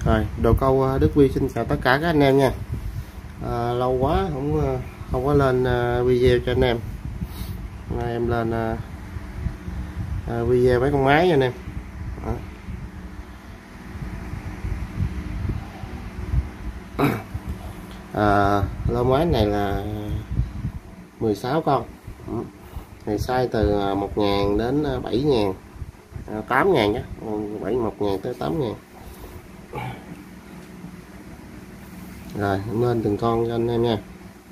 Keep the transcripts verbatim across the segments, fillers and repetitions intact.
Rồi, Đồ Câu Đức Huy xin chào tất cả các anh em nha. À, lâu quá không không có lên uh, video cho anh em. Nay em lên uh, uh, video mấy con máy nha anh em. Đó. À, lô máy này là mười sáu con. Này size từ một ngàn đến bảy ngàn, tám ngàn nhé, bảy một ngàn tới tám ngàn. Rồi em lên từng con cho anh em nha.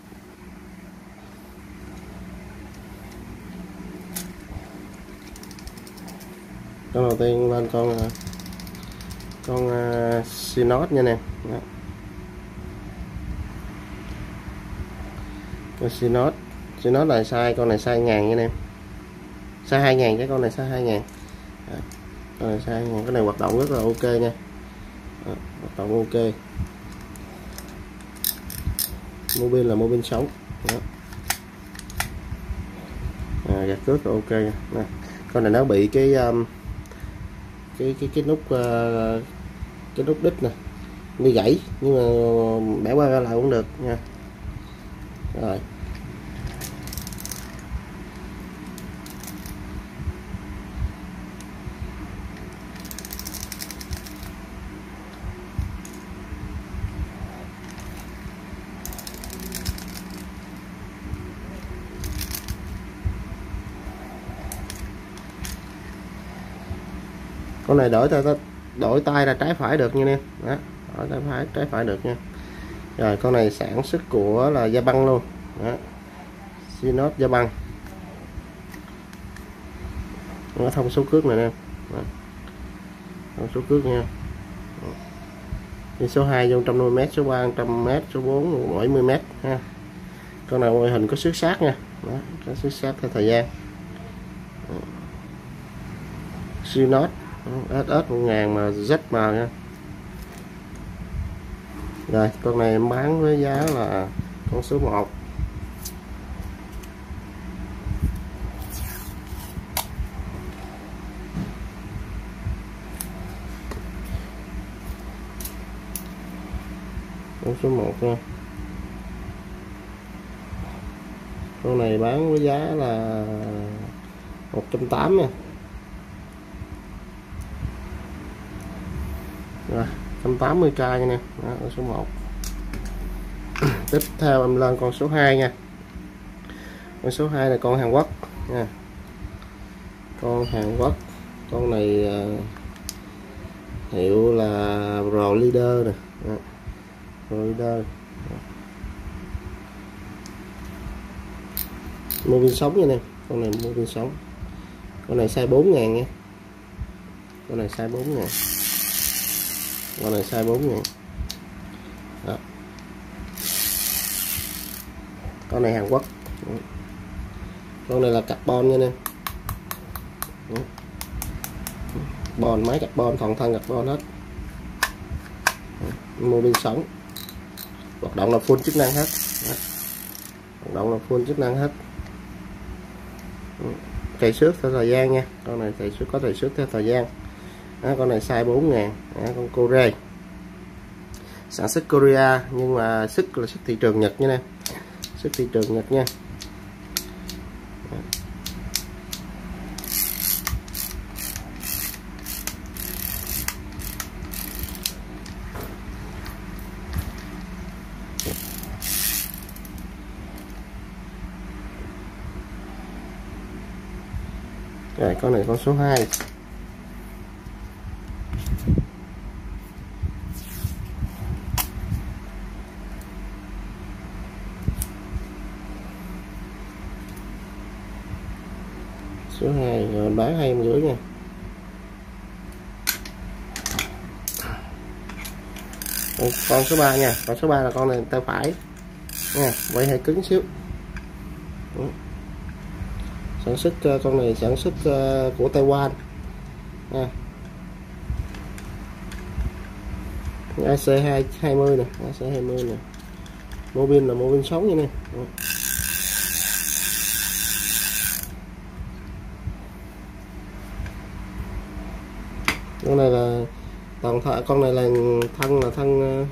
Con đầu tiên lên con con uh, Synos nha anh em. Đó. Con Synos Synos là size, con này size ngàn nha anh em, size hai ngàn, cái con này size hai ngàn. Đó. Con này size hai ngàn, cái này hoạt động rất là ok nha. Đó. Hoạt động ok. Mô pin là mô pin sống. Đó. À, gạt cước là ok nha. Đó. Con này nó bị cái um, cái cái cái nút uh, cái nút đít nè, như gãy, nhưng mà bẻ qua lại cũng được nha. Rồi con này đổi tay đổi tay là trái phải được nha em. Đó, đổi tay phải trái phải được nha. Rồi con này sản xuất của là Japan luôn. Đó, Synos Japan. Nó thông số cước này nè, thông số cước nha. Thì số hai vô một trăm năm mươi mét, số ba một trăm mét, số bốn bảy mươi mét ha. Con này ngoại hình có xước sát nha. Đó, có xước sát theo thời gian. Synos ét ét một ngàn mà Z M nha. Rồi con này em bán với giá là con số một. Con số một nha. Con này bán với giá là một trăm tám mươi nha. Rồi, một trăm tám mươi k nha nè. Đó, con số một. Tiếp theo em lên con số hai nha. Con số hai là con Hàn Quốc nha. Con Hàn Quốc. Con này uh, hiệu là Pro Leader nè. Đó. Pro Leader. Mô pin sống nha nè. Con này mô pin sống. Con này size bốn ngàn nha. Con này size bốn ngàn. Con này size bốn ngàn. Đó. Con này Hàn Quốc. Đó. Con này là carbon nha em. Carbon, máy carbon, toàn thân carbon hết. Mô pin sống. Hoạt động là full chức năng hết. Đó. Hoạt động là full chức năng hết. Chạy xước theo thời gian nha. Con này chạy xước có chạy xước theo thời gian. Đó, con này size bốn ngàn. Đó, con Korea, sản xuất Korea nhưng mà xuất là xuất thị trường Nhật nha nè, xuất thị trường Nhật nha. Rồi con này con số hai. Số hai rồi bán hai em rưỡi nha. Con, con số ba nha. Con số ba là con này tay phải nha, vậy hơi cứng xíu. Đó. Sản xuất con này sản xuất của Taiwan nha. a xê hai hai mươi nè, a xê hai mươi nè. Mô pin là mô pin sống như này. Đó. Con này là toàn th con này là thân là thân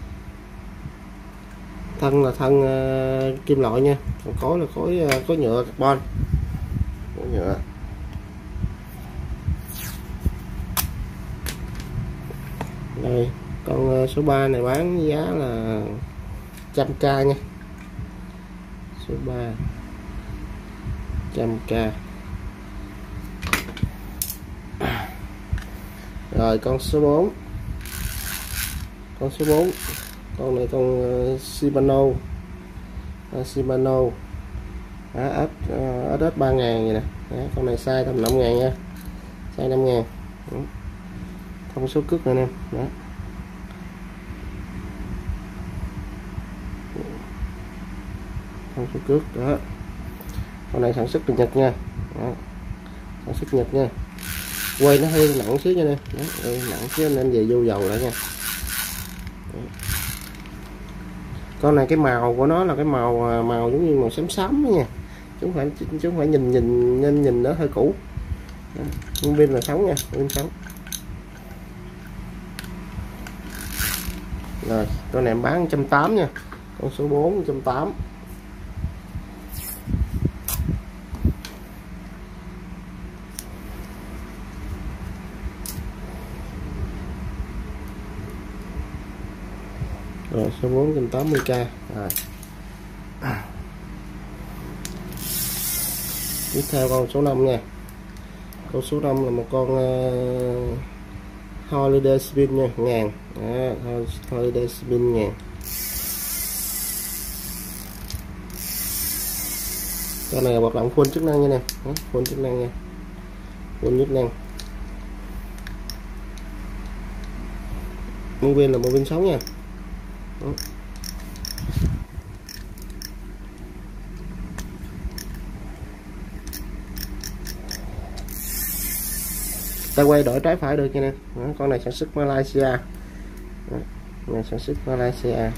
thân là thân uh, kim loại nha, còn khối là khối uh, khối nhựa carbon, khối nhựa. Đây con uh, số ba này bán giá là trăm k nha, số ba trăm k. Rồi con số bốn, con số bốn con này con uh, Shimano, uh, Shimano ét ét ba ngàn vậy nè. Đó, con này size tầm năm ngàn nha, size năm ngàn. Thông số cước này nè. Đó. Thông số cước đó. Con này sản xuất từ Nhật nha. Đó. Sản xuất Nhật nha. Quay nó hơi nặng xíu nha nè. Đó, nặng xíu anh em về vô dầu lại nha. Đó. Con này cái màu của nó là cái màu màu giống như màu xám xám đó nha, chứ không phải chứ không phải nhìn nhìn nhìn nhìn nó hơi cũ. Nguyên pin là sống nha, pin sống. Rồi con này em bán một trăm tám mươi nha, con số bốn một trăm tám mươi. Rồi số bốn trăm tám mươi k. Rồi. Tiếp theo con số năm nha. Con số năm là một con uh, Holiday Spin nha, ngàn. Đó, Holiday Spin ngàn. Con này là hoạt động full chức năng nha nè, full chức năng nha, full chức năng. Nguyên pin là một pin sống nha. Đó. Ta quay đổi trái phải được nha nè. Đó, con này sản xuất Malaysia. Đó, này sản xuất Malaysia.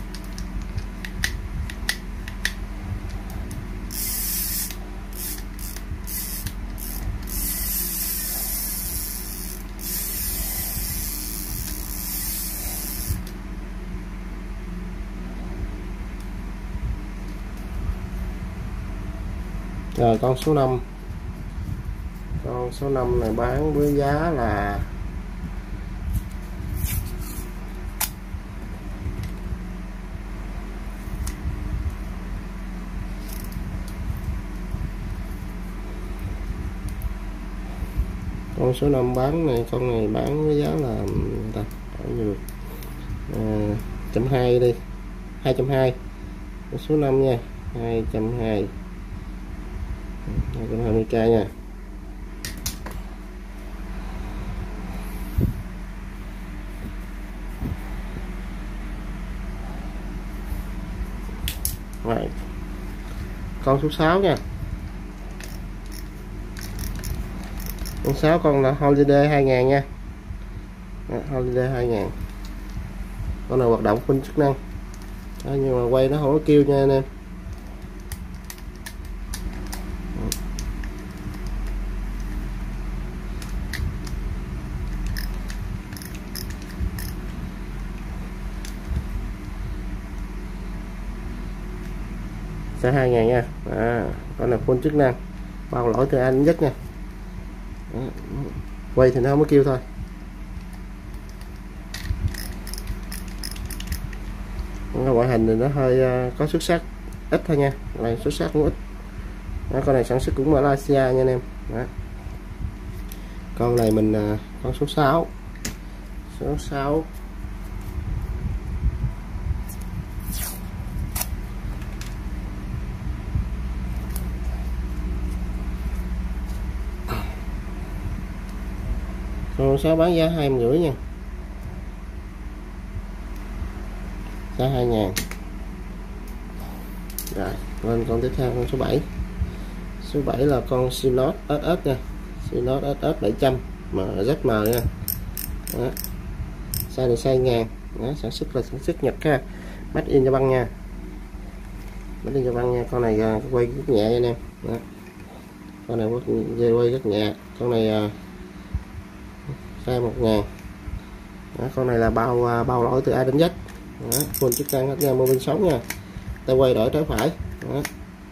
Rồi con số năm, con số năm này bán với giá là con số năm bán này, con này bán với giá là ta bao nhiêu à, trăm hai đi, hai trăm hai. Con số năm nha, hai trăm hai, hai trăm hai mươi k nha. Rồi. Con số sáu nha. Con sáu con là Holiday hai ngàn nha. Đó, Holiday hai ngàn. Con này hoạt động full chức năng. Đó, nhưng mà quay nó không có kêu nha anh em. Sẽ hai ngàn nha. À, con này full chức năng, bao lỗi từ A đến Z nha. Đó. Quay thì nó không có kêu thôi. Cái ngoại hình thì nó hơi uh, có xuất sắc ít thôi nha, này xuất sắc cũng ít. Đó, con này sản xuất cũng Malaysia nha anh em. Đó. Con này mình uh, con số sáu, số sáu. Con sáu bán giá hai mươi rưỡi nha, giá hai ngàn. Rồi lên con tiếp theo con số bảy. Số bảy là con Silot ét ét nha, Silot ét ét bảy trăm mà rất mờ nha. Đó. Size này size ngàn. Đó, sản xuất là sản xuất Nhật ha, made in Japan nha, made in Japan nha. Con này uh, quay rất nhẹ nha anh em. Đó. Con này quay rất nhẹ. Con này uh, size một ngàn. Đó, con này là bao bao lỗi từ A đến Z. Đó, full chức năng hết nha, mô bin sống nha. Tay quay đổi trái phải. Đó.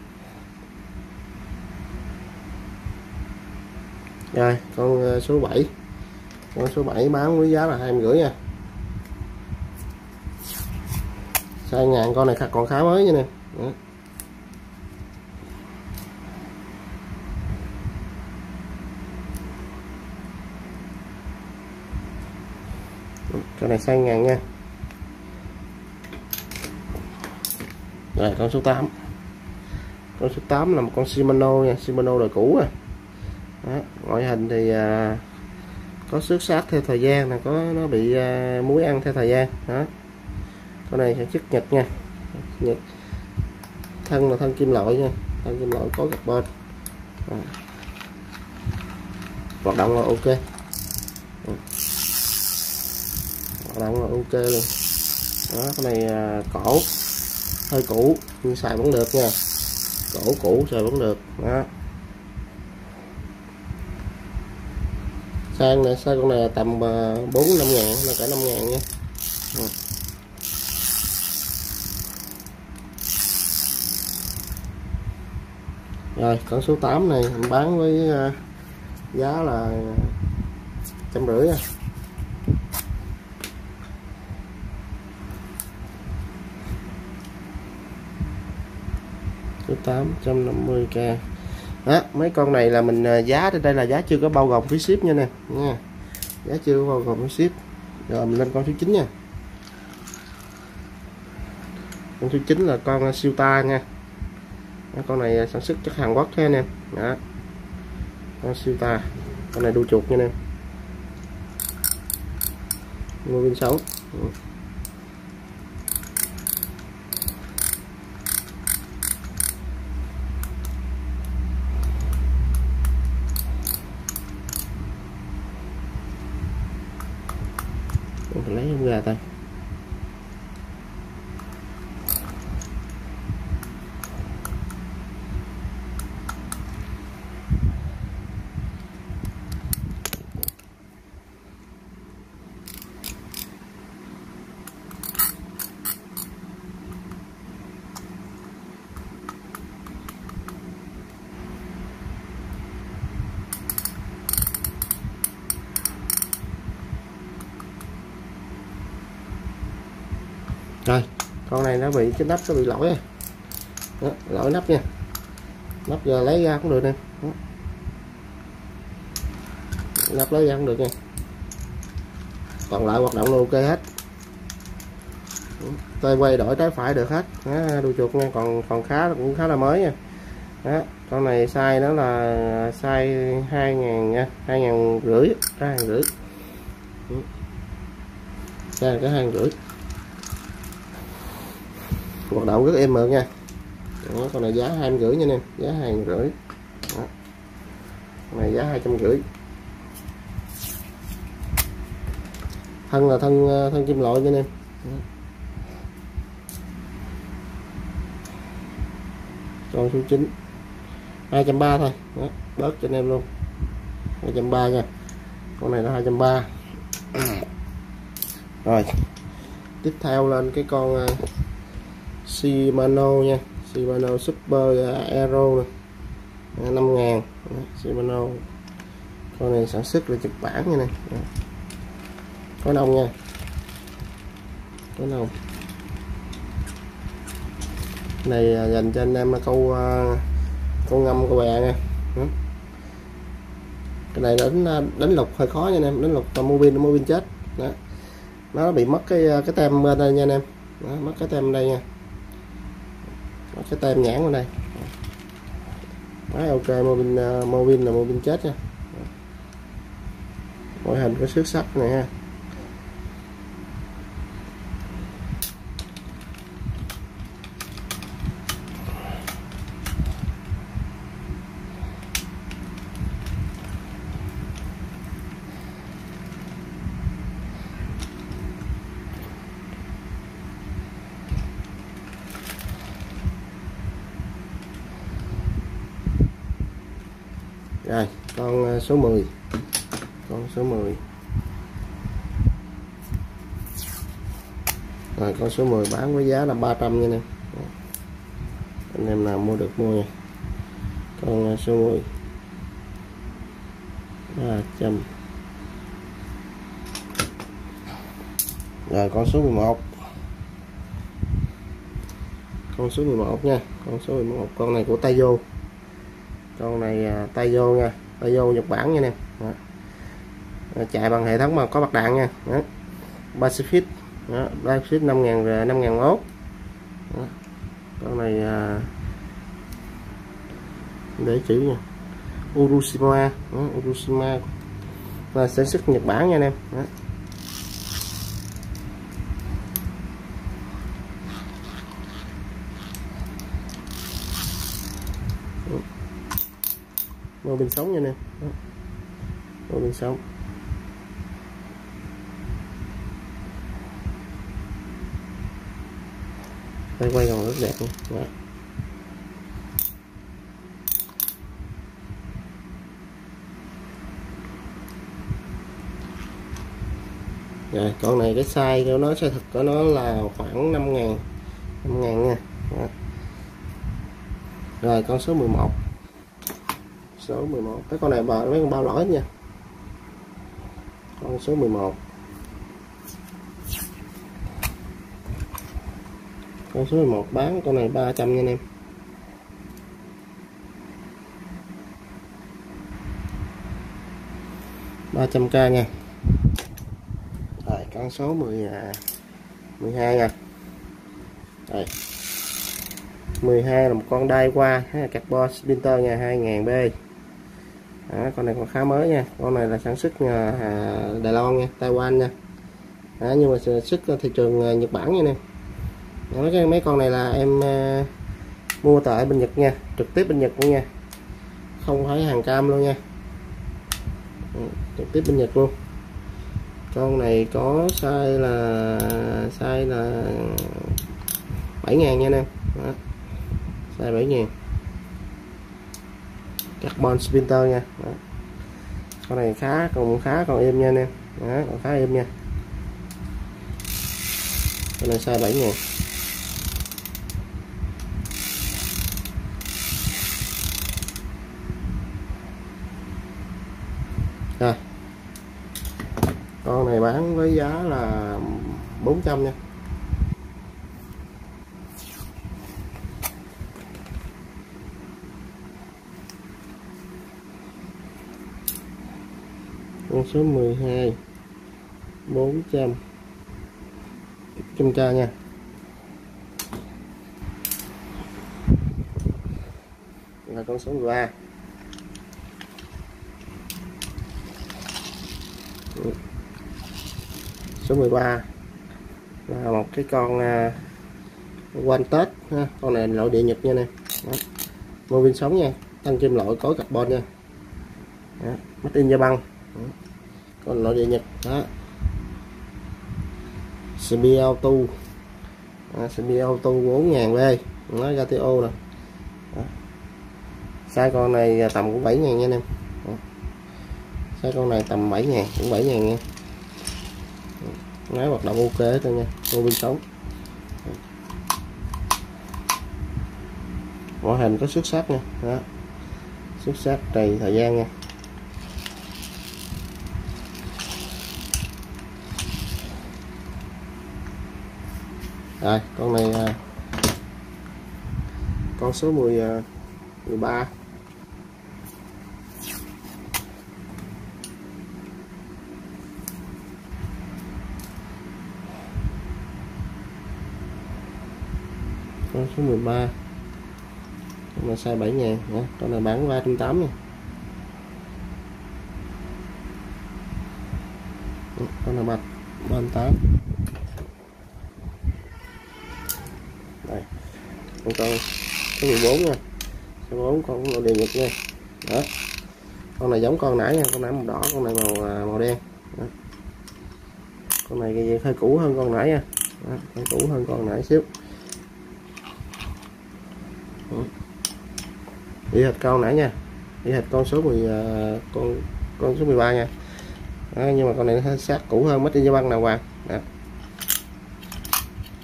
Rồi con số bảy, con số bảy bán với giá là hai mươi rưỡi nha. Sai ngàn, con này còn khá mới nha nè. Đó. Con này sai ngàn nha. Rồi con số tám, con số tám là một con Shimano nha, Shimano đời cũ à. Đó, ngoại hình thì à, có xước sát theo thời gian, là có nó bị à, muối ăn theo thời gian. Đó, con này sản xuất Nhật nha, Nhật. Thân là thân kim loại nha, thân kim loại có carbon. Đó. Hoạt động là ok. Đó. Hoạt động là ok luôn. Đó, cái này à, cổ hơi cũ nhưng xài vẫn được nha, cổ cũ xài vẫn được. Đó, sang này sang con này tầm bốn năm ngàn là cả năm ngàn nha. Đó. Rồi con số tám này mình bán với uh, giá là trăm rưỡi nha. Số tám trăm năm mươi k. Đó, mấy con này là mình giá trên đây là giá chưa có bao gồm phí ship nha nè nha, giá chưa có bao gồm phí ship. Rồi mình lên con số chín nha. Con số chín là con siêu ta nha. Đó, con này sản xuất chắc Hàn Quốc thế anh em. Đó, con siêu ta, con này đu chuột nha anh em, mua pin sống. Mình lấy không ra ta. Rồi con này nó bị cái nắp nó bị lỗi à. Đó, lỗi nắp nha, nắp giờ lấy ra cũng được nè. Đó, nắp lấy ra cũng được nha, còn lại hoạt động là ok hết. Tay quay đổi trái phải được hết. Đó, đuôi chuột nha, còn còn khá cũng khá là mới nha. Đó, con này size nó là size hai ngàn nha, hai ngàn rưỡi, hai ngàn rưỡi, đây là cái hai ngàn rưỡi. Hoạt động rất êm mượt nha. Đó, con này giá hai mươi rưỡi nha anh em, giá hai ngàn rưỡi. Đó, con này giá hai trăm rưỡi. Thân là thân thân kim loại nha anh em. Con số chín hai trăm ba mươi thôi. Đó, bớt cho anh em luôn, hai trăm ba mươi nha, con này là hai trăm ba mươi. Rồi tiếp theo lên cái con uh, Shimano nha, Shimano Super Aero này, năm ngàn. Shimano, con này sản xuất là Nhật Bản nha này. Đó, có nông nha, có nông. Này dành cho anh em câu câu ngâm câu bè nha. Đó, cái này đánh đánh lục hơi khó nha anh em, đánh lục tầm mô pin mô pin chết. Đó, nó bị mất cái cái tem bên đây nha anh em. Đó, mất cái tem đây nha, mất cái tem nhãn bên đây. Đó, ok, mô pin mô pin là mô pin chết nha. Ngoại hình có xước sắt này ha. Rồi con số mười, con số mười Rồi con số mười bán với giá là ba trăm nha anh em. Anh em nào mua được mua nha. Con số mười ba trăm. Rồi con số mười một. Con số mười một nha, con số mười một, con này của Taiyo. Con này à, Taiyo nha, Taiyo Nhật Bản nha nè. Chạy bằng hệ thống mà có bạc đạn nha. Đó. Pacific. Đó, Pacific năm ngàn năm ngàn mốt. Đó. Con này à, để chữ nha. Urushima, đó, Urushima và sản xuất Nhật Bản nha anh em. Đó. Mô pin sống nha anh em. Mô pin sống. Đây quay còn rất đẹp nha. Đó. Rồi con này cái size của nó, size thực của nó là khoảng năm ngàn năm ngàn nha. Đó. Rồi con số mười một. Số mười một. Cái con này bà mấy con bao lỗi nha. Con số mười một. Con số mười một bán con này ba trăm nha anh em. ba trăm k nha. Rồi con số mười mười hai nha. Rồi. mười hai là một con đai qua carbon splinter nha, hai ngàn B. Đó, con này còn khá mới nha. Con này là sản xuất nhà Đài Loan nha, Taiwan nha. Đó, nhưng mà sản xuất thị trường Nhật Bản nha nè. Mấy mấy con này là em uh, mua tại bên Nhật nha, trực tiếp bên Nhật luôn nha, không phải hàng cam luôn nha. Ừ, trực tiếp bên Nhật luôn. Con này có size là size là bảy ngàn nha anh em. Đó. Size bảy ngàn. Carbon splinter nha. Đó. Con này khá còn khá còn êm nha anh em. Đó, còn khá êm nha. Con này size bảy ngàn. Rồi. Con này bán với giá là bốn trăm nha. Con số mười hai bốn trăm trăm k nha. Là con số mười ba. Số mười ba là một cái con uh, One Tết ha. Con này nội địa Nhật nha nè. Mô pin sống nha, tăng kim loại có carbon nha. Đó. Made in Japan. Con nội địa Nhật. Đó. Semi Auto. À, Semi Auto bốn ngàn B. Nó ra tê ô nè. Đó. Size con này tầm cũng bảy ngàn nha anh em. Size con này tầm bảy ngàn, cũng bảy ngàn nha. Máy hoạt động ok hết nha, mô pin sống. Ngoại hình có xuất sắc nha. Đó. Xuất sắc trì thời gian nha. Rồi con này con số mười mười ba. Con số mười ba. Con này size bảy ngàn nha. Con này bán ba trăm tám mươi nha. Con này bạch ba trăm tám mươi. Đây. Con con số mười bốn nha. Số bốn con nội địa Nhật nha. Đó. Con này giống con nãy nha, con nãy màu đỏ, con này màu màu đen. Đó. Con này hơi cũ hơn con nãy nha. Đó. Hơi cũ hơn con nãy xíu. Đi hệt con nãy nha, đi hệt con số mười con con số mười ba nha. Đó, nhưng mà con này nó hơi sát cũ hơn, mất đi băng nào hoàng. Đó.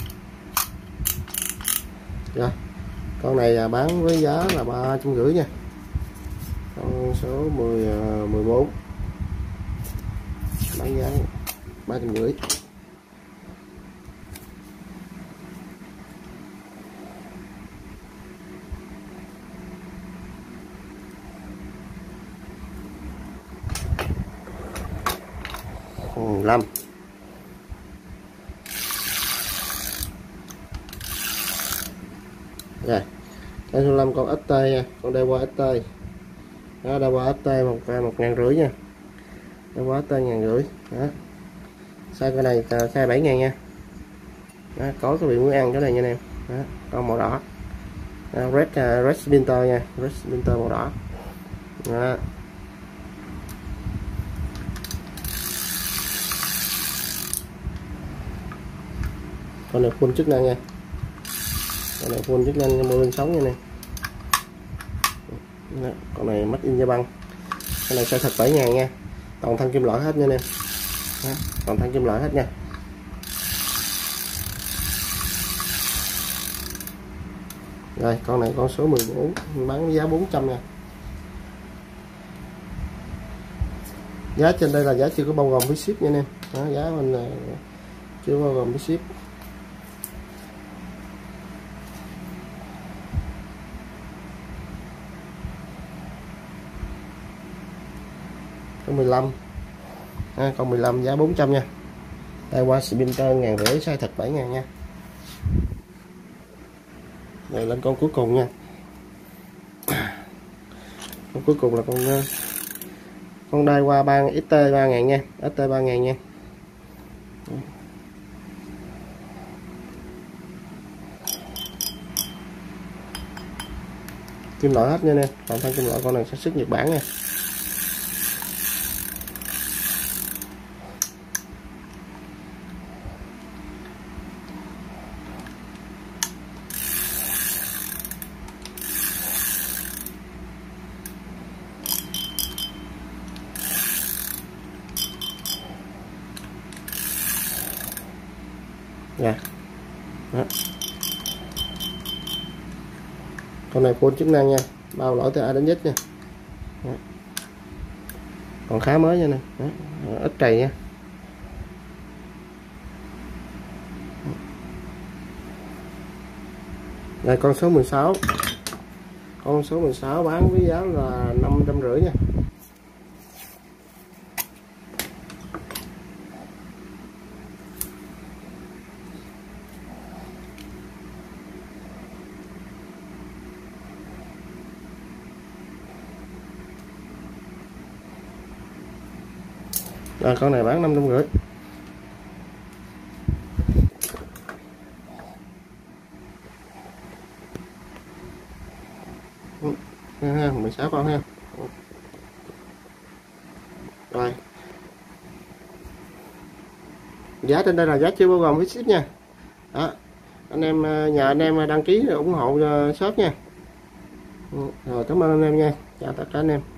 Rồi con này bán với giá là ba trăm rưỡi nha. Con số mười mười bốn bán giá ba trăm rưỡi. mười lăm. Rồi cái số năm con ét tê nha, con đây qua ét tê đó, đây qua ét tê một một ngàn rưỡi nha, đây qua ét tê ngàn rưỡi đó. Size cái này size bảy ngàn nha đó, có cái bị muốn ăn chỗ này nha anh em đó, con màu đỏ đó, red uh, red splinter nha, red splinter màu đỏ đó. Con này full chức năng nha, con này full chức năng mô lên sống nha nè. Con này made in Japan, con này size thật bảy ngàn nha, toàn thân kim loại hết nha nè, toàn thân kim loại hết nha. Rồi con này con số mười bốn bán giá bốn trăm nha. Giá trên đây là giá chưa có bao gồm phí ship nha anh em. Đó, giá mình là chưa bao gồm phí ship. Con mười lăm. À, con mười lăm giá bốn trăm nha. Đây qua splinter ngàn rưỡi, size thật bảy ngàn nha. Rồi lên con cuối cùng nha. Con cuối cùng là con con đai qua ba ét tê ba ngàn nha, ét tê ba ngàn nha. Kim loại hết nha nè, toàn thân kim loại, con này sản xuất Nhật Bản nha. Dạ. Đó. Con này full chức năng nha, bao lỗi từ A đến Z nha. Đó. Còn khá mới nha nè, ít trầy nha. Đây con số mười sáu, con số mười sáu bán với giá là năm trăm rưỡi nha. Rồi con này bán năm trăm rưỡi. Ha, mười sáu con ha. Rồi. Giá trên đây là giá chưa bao gồm phí ship nha. Đó. Anh em nhờ anh em đăng ký ủng hộ shop nha. Rồi cảm ơn anh em nha. Chào tất cả anh em.